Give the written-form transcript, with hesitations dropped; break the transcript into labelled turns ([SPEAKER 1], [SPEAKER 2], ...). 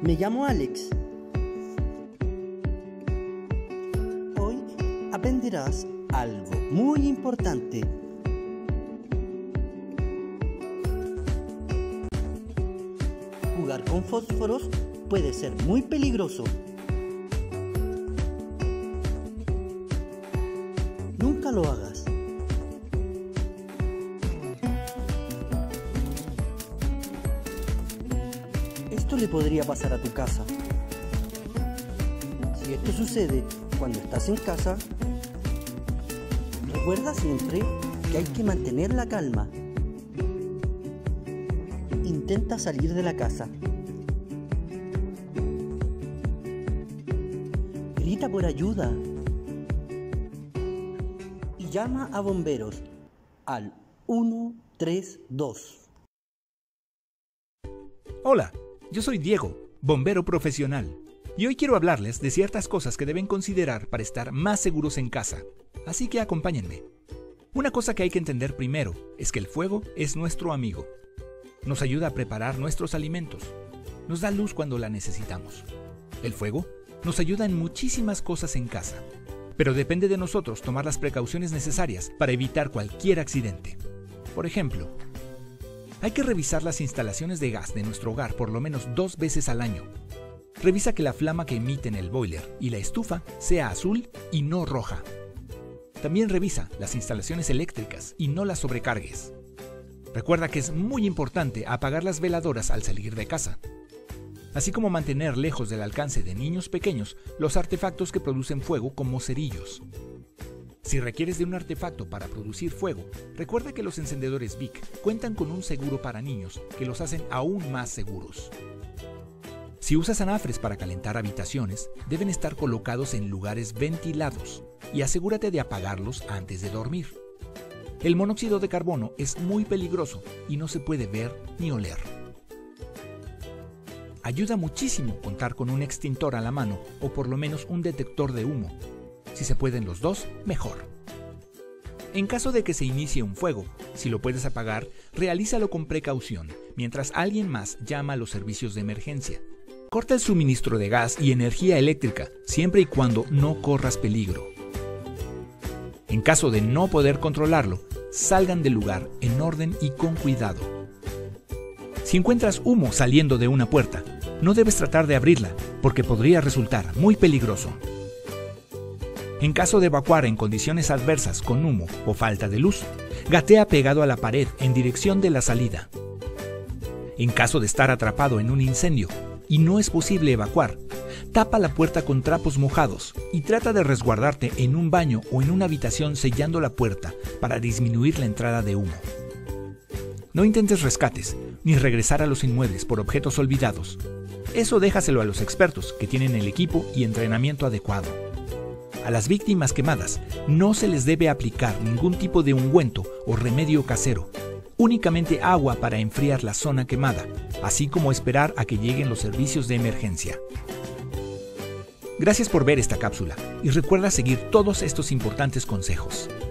[SPEAKER 1] Me llamo Alex. Hoy aprenderás algo muy importante. Jugar con fósforos puede ser muy peligroso. Nunca lo hagas. Esto le podría pasar a tu casa. Si esto sucede cuando estás en casa, recuerda siempre que hay que mantener la calma. Intenta salir de la casa. Grita por ayuda. Y llama a bomberos al 132.
[SPEAKER 2] Hola, yo soy Diego, bombero profesional, y hoy quiero hablarles de ciertas cosas que deben considerar para estar más seguros en casa, así que acompáñenme. Una cosa que hay que entender primero es que el fuego es nuestro amigo. Nos ayuda a preparar nuestros alimentos, nos da luz cuando la necesitamos. El fuego nos ayuda en muchísimas cosas en casa, pero depende de nosotros tomar las precauciones necesarias para evitar cualquier accidente. Por ejemplo, hay que revisar las instalaciones de gas de nuestro hogar por lo menos 2 veces al año. Revisa que la flama que emiten el boiler y la estufa sea azul y no roja. También revisa las instalaciones eléctricas y no las sobrecargues. Recuerda que es muy importante apagar las veladoras al salir de casa, así como mantener lejos del alcance de niños pequeños los artefactos que producen fuego como cerillos. Si requieres de un artefacto para producir fuego, recuerda que los encendedores Bic cuentan con un seguro para niños que los hacen aún más seguros. Si usas anafres para calentar habitaciones, deben estar colocados en lugares ventilados y asegúrate de apagarlos antes de dormir. El monóxido de carbono es muy peligroso y no se puede ver ni oler. Ayuda muchísimo contar con un extintor a la mano o por lo menos un detector de humo. Si se pueden los dos, mejor. En caso de que se inicie un fuego, si lo puedes apagar, realízalo con precaución, mientras alguien más llama a los servicios de emergencia. Corta el suministro de gas y energía eléctrica, siempre y cuando no corras peligro. En caso de no poder controlarlo, salgan del lugar en orden y con cuidado. Si encuentras humo saliendo de una puerta, no debes tratar de abrirla, porque podría resultar muy peligroso. En caso de evacuar en condiciones adversas con humo o falta de luz, gatea pegado a la pared en dirección de la salida. En caso de estar atrapado en un incendio y no es posible evacuar, tapa la puerta con trapos mojados y trata de resguardarte en un baño o en una habitación sellando la puerta para disminuir la entrada de humo. No intentes rescates ni regresar a los inmuebles por objetos olvidados. Eso déjaselo a los expertos que tienen el equipo y entrenamiento adecuado. A las víctimas quemadas no se les debe aplicar ningún tipo de ungüento o remedio casero, únicamente agua para enfriar la zona quemada, así como esperar a que lleguen los servicios de emergencia. Gracias por ver esta cápsula y recuerda seguir todos estos importantes consejos.